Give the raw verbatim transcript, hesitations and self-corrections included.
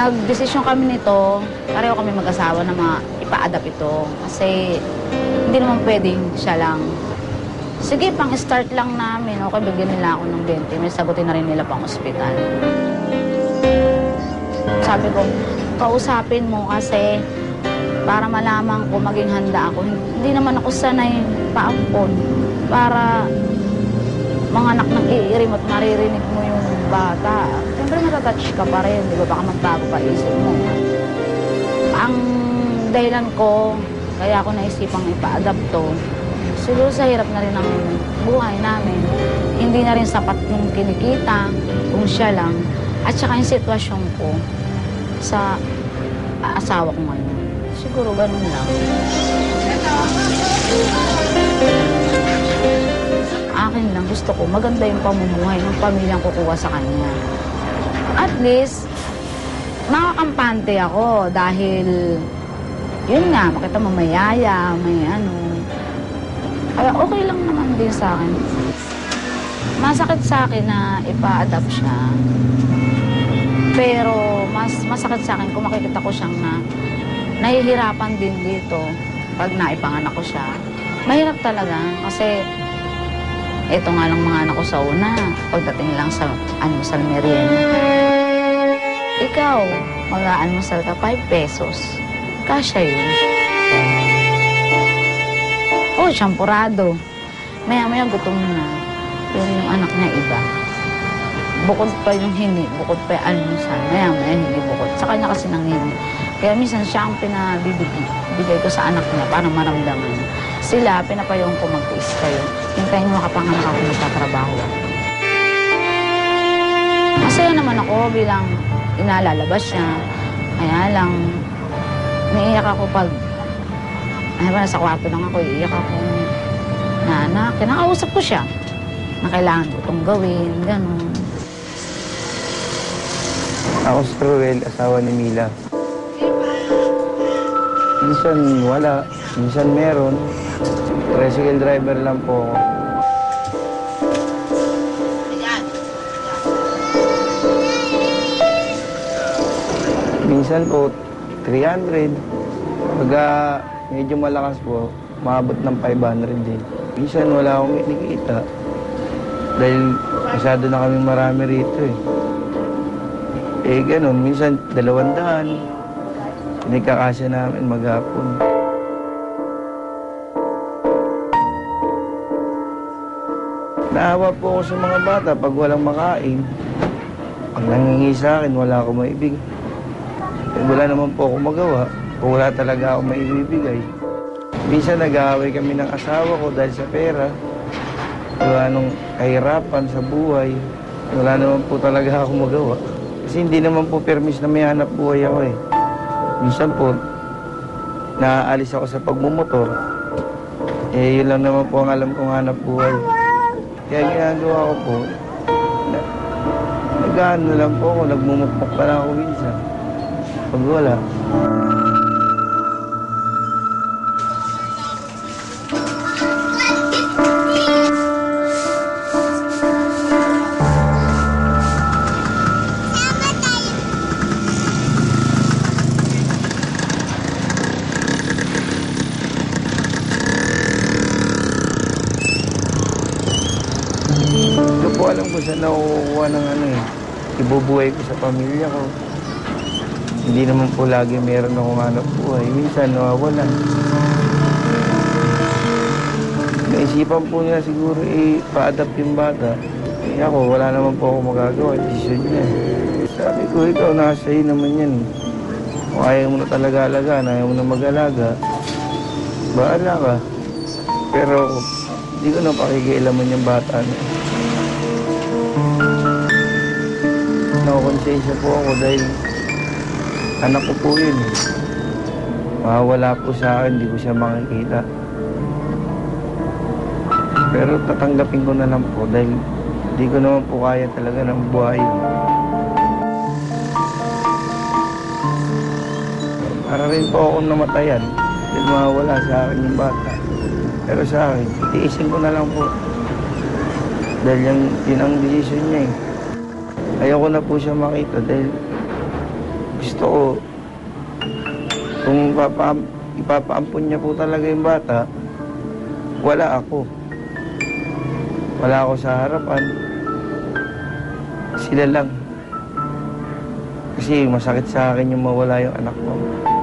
Nagdesisyon kami nito, pareho kami mag-asawa na ma ipa-adapt ito. Kasi hindi naman pwedeng siya lang. Sige, pang-start lang namin. Okay, bigyan nila ako ng twenty. May sagutin na rin nila pang ospital. Sabi ko, kausapin mo kasi para malaman ko, maging handa ako. Hindi naman ako sanay paampon para mga anak ng iirim at maririnig mo yung bata. Siyempre matatouch ka pa rin, di ba? Baka magbago pa isip mo. Ang dahilan ko, kaya ako naisipang ipa-adapt to, siguro sa hirap na rin ang buhay namin. Hindi na rin sapat yung kinikita, kung siya lang. At saka yung sitwasyon ko sa asawa ko ngayon. Siguro ganun lang. Akin lang, gusto ko maganda yung pamumuhay ng pamilyang kukuha sa kanya. At least, makakampante ako dahil yun nga, makita mo mayaya, may ano. Kaya okay lang naman din sa akin. Masakit sa akin na ipa-adapt siya. Pero mas masakit sa akin kung makikita ko siyang na nahihirapan din dito pag naipanganak ko siya. Mahirap talaga kasi eto nga lang mga anak ko sa una, pagdating lang sa almusal merienda. Ikaw, mag-aalmusal ka five pesos. Kasya yun. Oh, syampurado. Maya-maya gutom na. Pero yung anak niya iba. Bukod pa yung hini, bukod pa yung almusal. Maya-maya hindi bukod. Sa kanya kasi nang hini. Kaya minsan siya ang pinabibigay ko sa anak niya para maramdaman. Sila, pinapayong ko mag-tiis kayo. Hintayin mo makapanganak ako magtatrabaho. Masaya naman ako bilang inalalabas siya. Kaya lang, naiiyak ako pag, ay ba, nasa kwarto lang ako, iiyak ako na anak. Kinakausap ko siya na kailangan ko itong gawin, gano'n. Ako si Ruel, asawa ni Mila. Minsan wala, minsan meron. Tricycle driver lang po ako. Minsan po, three hundred. Pagka medyo malakas po, maabot ng five hundred din. Minsan wala akong kinikita. Dahil masyado na kami marami rito eh. Eh ganun, minsan dalawang daan. Pinagkakasya namin maghapon. Naawa po ako sa mga bata pag walang makain. Pag nangingi sa akin, wala akong maibigay. Eh, wala naman po ako magawa kung wala talaga akong maibibigay. Minsan nag-aaway kami ng asawa ko dahil sa pera. Wala nung kahirapan sa buhay. Wala naman po talaga akong magawa. Kasi hindi naman po permis na may hanap buhay ako eh. Minsan po, naaalis ako sa pagmumotor. Eh, yun lang naman po ang alam kong hanap buhay. Kaya ginagawa ko po, na, nag-ano lang po ako, nagmumukmuk pa lang ako minsan. Pag wala. Hindi po alam ko saan nakukuha ng ano eh. Ibubuhay ko sa pamilya ko. Hindi naman po lagi meron akong hanap buhay. Minsan nawawalan. Naisipan po niya siguro eh, pa-adapt yung bata. Eh ako, wala naman po ako magagawa. Desisyon niya. Sabi ko, ikaw nasa iyo naman yan. Kung ayaw mo na talaga alagaan, ayaw mo na mag-alaga, bahala ka. Pero hindi ko na pakikialaman yung bata niya. Nakukonsensya po ako dahil anak ko po yun. Mawawala po sa akin, hindi ko siya makikita. Pero tatanggapin ko na lang po dahil hindi ko naman po kaya talaga ng buhay. Para rin po akong namatayan dahil mawawala sa akin yung bata. Pero sa akin, itiisin ko na lang po. Dahil yun, yun ang desisyon niya eh. Ayoko na po siya makita dahil gusto ko, kung ipapa, ipapaampun niya po talaga yung bata, wala ako. Wala ako sa harapan. Sila lang. Kasi masakit sa akin yung mawala yung anak ko.